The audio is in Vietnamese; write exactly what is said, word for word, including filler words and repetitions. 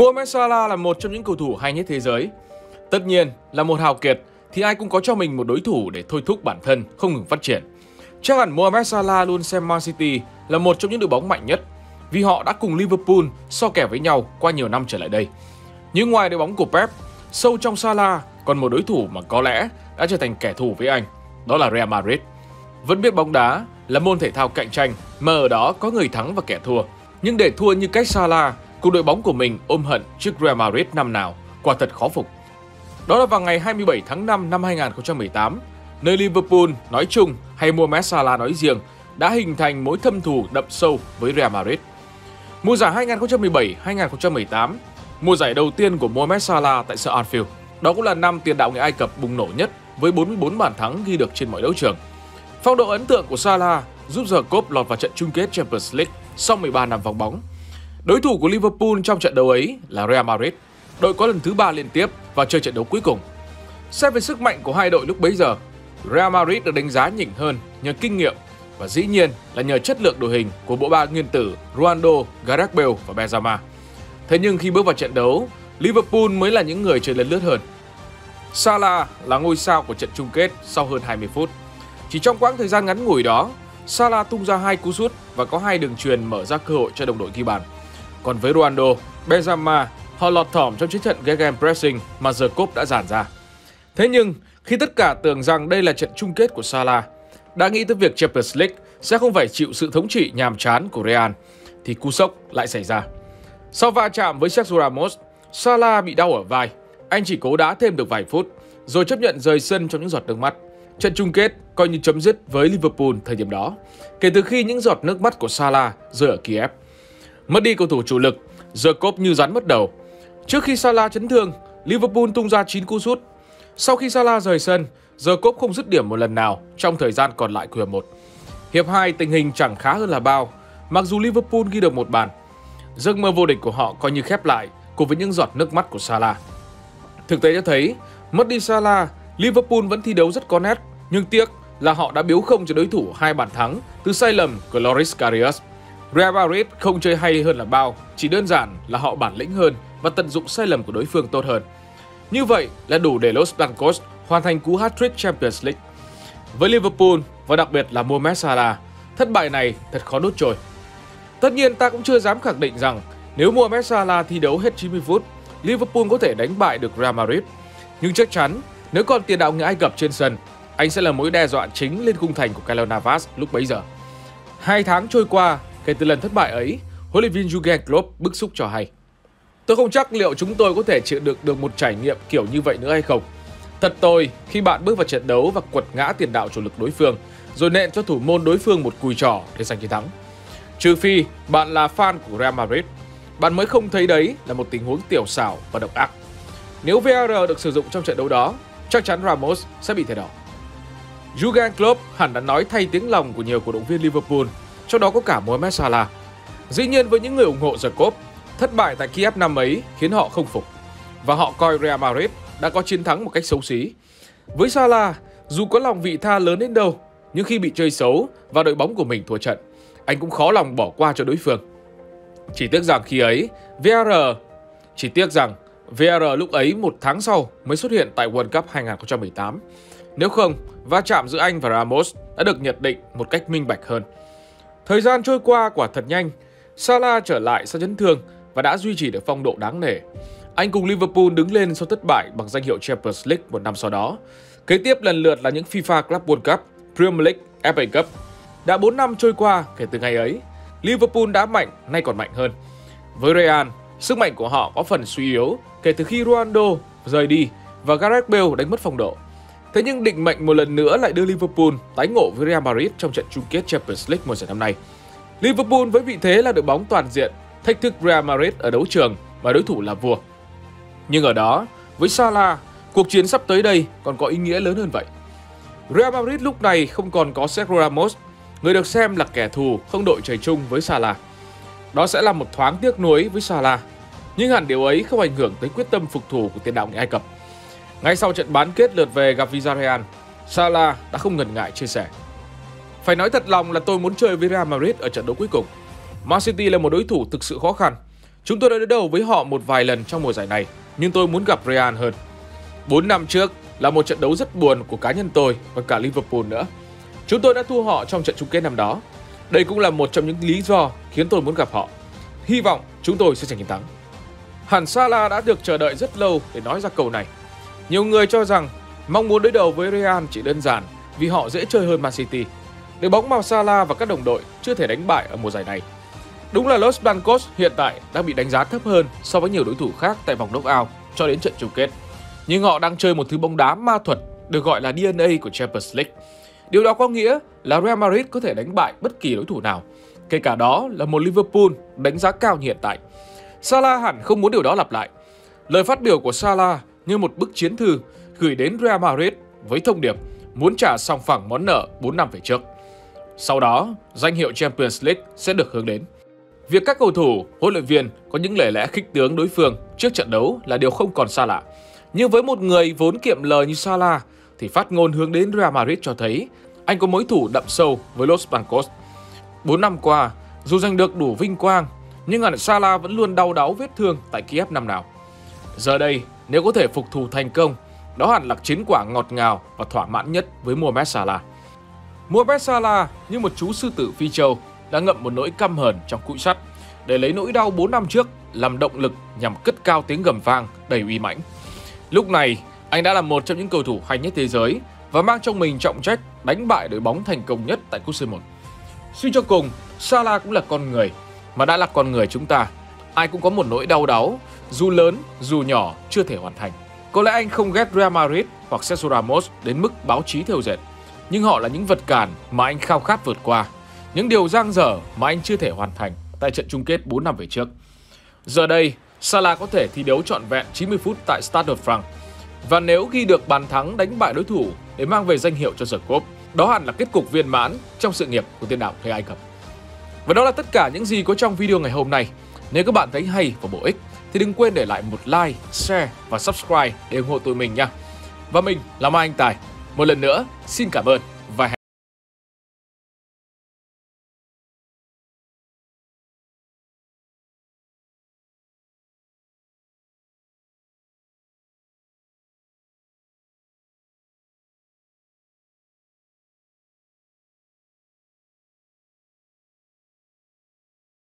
Mohamed Salah là một trong những cầu thủ hay nhất thế giới. Tất nhiên là một hào kiệt thì ai cũng có cho mình một đối thủ để thôi thúc bản thân không ngừng phát triển. Chắc hẳn Mohamed Salah luôn xem Man City là một trong những đội bóng mạnh nhất vì họ đã cùng Liverpool so kè với nhau qua nhiều năm trở lại đây. Nhưng ngoài đội bóng của Pep, sâu trong Salah còn một đối thủ mà có lẽ đã trở thành kẻ thù với anh, đó là Real Madrid. Vẫn biết bóng đá là môn thể thao cạnh tranh mà ở đó có người thắng và kẻ thua. Nhưng để thua như cách Salah cùng đội bóng của mình ôm hận trước Real Madrid năm nào, quả thật khó phục. Đó là vào ngày hai mươi bảy tháng năm năm hai nghìn không trăm mười tám, nơi Liverpool nói chung hay Mohamed Salah nói riêng đã hình thành mối thâm thù đậm sâu với Real Madrid. Mùa giải hai nghìn không trăm mười bảy hai nghìn không trăm mười tám, mùa giải đầu tiên của Mohamed Salah tại sân Anfield. Đó cũng là năm tiền đạo người Ai Cập bùng nổ nhất với bốn mươi bốn bàn thắng ghi được trên mọi đấu trường. Phong độ ấn tượng của Salah giúp Jacob lọt vào trận chung kết Champions League sau mười ba năm vắng bóng. Đối thủ của Liverpool trong trận đấu ấy là Real Madrid, đội có lần thứ ba liên tiếp vào chơi trận đấu cuối cùng. Xét về sức mạnh của hai đội lúc bấy giờ, Real Madrid được đánh giá nhỉnh hơn nhờ kinh nghiệm và dĩ nhiên là nhờ chất lượng đội hình của bộ ba nguyên tử Ronaldo, Gareth Bale và Benzema. Thế nhưng khi bước vào trận đấu, Liverpool mới là những người chơi lấn lướt hơn. Salah là ngôi sao của trận chung kết sau hơn hai mươi phút. Chỉ trong quãng thời gian ngắn ngủi đó, Salah tung ra hai cú sút và có hai đường truyền mở ra cơ hội cho đồng đội ghi bàn. Còn với Ronaldo, Benzema, họ lọt thỏm trong chiến trận gegenpressing mà Jacob đã dàn ra. Thế nhưng, khi tất cả tưởng rằng đây là trận chung kết của Salah, đã nghĩ tới việc Champions League sẽ không phải chịu sự thống trị nhàm chán của Real, thì cú sốc lại xảy ra. Sau va chạm với Sergio Ramos, Salah bị đau ở vai. Anh chỉ cố đá thêm được vài phút, rồi chấp nhận rời sân trong những giọt nước mắt. Trận chung kết coi như chấm dứt với Liverpool thời điểm đó, kể từ khi những giọt nước mắt của Salah rơi ở Kiev. Mất đi cầu thủ chủ lực, Jacob như rắn mất đầu. Trước khi Salah chấn thương, Liverpool tung ra chín cú sút. Sau khi Salah rời sân, Jacob không dứt điểm một lần nào trong thời gian còn lại của hiệp một. Hiệp hai tình hình chẳng khá hơn là bao, mặc dù Liverpool ghi được một bàn. Giấc mơ vô địch của họ coi như khép lại cùng với những giọt nước mắt của Salah. Thực tế cho thấy, mất đi Salah, Liverpool vẫn thi đấu rất có nét, nhưng tiếc là họ đã biếu không cho đối thủ hai bàn thắng từ sai lầm của Loris Karius. Real Madrid không chơi hay hơn là bao, chỉ đơn giản là họ bản lĩnh hơn và tận dụng sai lầm của đối phương tốt hơn. Như vậy là đủ để Los Blancos hoàn thành cú hat-trick Champions League. Với Liverpool và đặc biệt là Mohamed Salah, thất bại này thật khó nuốt trôi. Tất nhiên ta cũng chưa dám khẳng định rằng nếu Mohamed Salah thi đấu hết chín mươi phút, Liverpool có thể đánh bại được Real Madrid. Nhưng chắc chắn nếu còn tiền đạo người Ai Cập trên sân, anh sẽ là mối đe dọa chính lên khung thành của Keylor Navas lúc bấy giờ. Hai tháng trôi qua kể từ lần thất bại ấy, huấn luyện viên Jurgen Klopp bức xúc cho hay: "Tôi không chắc liệu chúng tôi có thể chịu được được một trải nghiệm kiểu như vậy nữa hay không. Thật tồi khi bạn bước vào trận đấu và quật ngã tiền đạo chủ lực đối phương, rồi nện cho thủ môn đối phương một cùi trỏ để giành chiến thắng. Trừ phi bạn là fan của Real Madrid, bạn mới không thấy đấy là một tình huống tiểu xảo và độc ác. Nếu vê a rờ được sử dụng trong trận đấu đó, chắc chắn Ramos sẽ bị thẻ đỏ." Jurgen Klopp hẳn đã nói thay tiếng lòng của nhiều cổ động viên Liverpool, trong đó có cả Mohamed Salah. Dĩ nhiên với những người ủng hộ Jacob, thất bại tại Kiev năm ấy khiến họ không phục và họ coi Real Madrid đã có chiến thắng một cách xấu xí. Với Salah, dù có lòng vị tha lớn đến đâu, nhưng khi bị chơi xấu và đội bóng của mình thua trận, anh cũng khó lòng bỏ qua cho đối phương. Chỉ tiếc rằng khi ấy, vê a rờ chỉ tiếc rằng vê a rờ lúc ấy một tháng sau mới xuất hiện tại World Cup hai nghìn không trăm mười tám. Nếu không, va chạm giữa anh và Ramos đã được nhận định một cách minh bạch hơn. Thời gian trôi qua quả thật nhanh, Salah trở lại sau chấn thương và đã duy trì được phong độ đáng nể. Anh cùng Liverpool đứng lên sau thất bại bằng danh hiệu Champions League một năm sau đó. Kế tiếp lần lượt là những FIFA Club World Cup, Premier League, ép a Cup. Đã bốn năm trôi qua kể từ ngày ấy, Liverpool đã mạnh, nay còn mạnh hơn. Với Real, sức mạnh của họ có phần suy yếu kể từ khi Ronaldo rời đi và Gareth Bale đánh mất phong độ. Thế nhưng định mệnh một lần nữa lại đưa Liverpool tái ngộ với Real Madrid trong trận chung kết Champions League mùa giải năm nay. Liverpool với vị thế là đội bóng toàn diện, thách thức Real Madrid ở đấu trường và đối thủ là vua. Nhưng ở đó, với Salah, cuộc chiến sắp tới đây còn có ý nghĩa lớn hơn vậy. Real Madrid lúc này không còn có Sergio Ramos, người được xem là kẻ thù không đội trời chung với Salah. Đó sẽ là một thoáng tiếc nuối với Salah, nhưng hẳn điều ấy không ảnh hưởng tới quyết tâm phục thù của tiền đạo người Ai Cập. Ngay sau trận bán kết lượt về gặp Villarreal, Salah đã không ngần ngại chia sẻ: "Phải nói thật lòng là tôi muốn chơi với Real Madrid ở trận đấu cuối cùng. Man City là một đối thủ thực sự khó khăn. Chúng tôi đã đối đầu với họ một vài lần trong mùa giải này, nhưng tôi muốn gặp Real hơn. bốn năm trước là một trận đấu rất buồn của cá nhân tôi và cả Liverpool nữa. Chúng tôi đã thua họ trong trận chung kết năm đó. Đây cũng là một trong những lý do khiến tôi muốn gặp họ. Hy vọng chúng tôi sẽ giành chiến thắng. Hẳn Salah đã được chờ đợi rất lâu để nói ra câu này. Nhiều người cho rằng mong muốn đối đầu với Real chỉ đơn giản vì họ dễ chơi hơn Man City. Đội bóng mà Salah và các đồng đội chưa thể đánh bại ở mùa giải này. Đúng là Los Blancos hiện tại đang bị đánh giá thấp hơn so với nhiều đối thủ khác tại vòng knock-out cho đến trận chung kết. Nhưng họ đang chơi một thứ bóng đá ma thuật được gọi là đê en a của Champions League. Điều đó có nghĩa là Real Madrid có thể đánh bại bất kỳ đối thủ nào, kể cả đó là một Liverpool đánh giá cao như hiện tại. Salah hẳn không muốn điều đó lặp lại. Lời phát biểu của Salah như một bức chiến thư gửi đến Real Madrid với thông điệp muốn trả sòng phẳng món nợ bốn năm về trước. Sau đó, danh hiệu Champions League sẽ được hướng đến. Việc các cầu thủ, huấn luyện viên có những lời lẽ khích tướng đối phương trước trận đấu là điều không còn xa lạ. Nhưng với một người vốn kiệm lời như Salah thì phát ngôn hướng đến Real Madrid cho thấy anh có mối thù đậm sâu với Los Blancos. bốn năm qua, dù giành được đủ vinh quang, nhưng hẳn Salah vẫn luôn đau đáu vết thương tại Kiev năm nào. Giờ đây, nếu có thể phục thù thành công, đó hẳn là chiến quả ngọt ngào và thỏa mãn nhất với Mohamed Salah. Mohamed Salah như một chú sư tử Phi Châu đã ngậm một nỗi căm hờn trong cụi sắt để lấy nỗi đau bốn năm trước làm động lực nhằm cất cao tiếng gầm vang đầy uy mãnh. Lúc này, anh đã là một trong những cầu thủ hay nhất thế giới và mang trong mình trọng trách đánh bại đội bóng thành công nhất tại cúp xê một. Suy cho cùng, Salah cũng là con người, mà đã là con người chúng ta, ai cũng có một nỗi đau đáu, dù lớn, dù nhỏ, chưa thể hoàn thành. Có lẽ anh không ghét Real Madrid hoặc Sergio Ramos đến mức báo chí thêu dệt, nhưng họ là những vật cản mà anh khao khát vượt qua, những điều dang dở mà anh chưa thể hoàn thành tại trận chung kết bốn năm về trước. Giờ đây, Salah có thể thi đấu trọn vẹn chín mươi phút tại Stade de France, và nếu ghi được bàn thắng đánh bại đối thủ để mang về danh hiệu cho The Cup, đó hẳn là kết cục viên mãn trong sự nghiệp của tiền đạo người Ai Cập. Và đó là tất cả những gì có trong video ngày hôm nay. Nếu các bạn thấy hay và bổ ích thì đừng quên để lại một like, share và subscribe để ủng hộ tụi mình nha. Và mình là Mai Anh Tài. Một lần nữa, xin cảm ơn.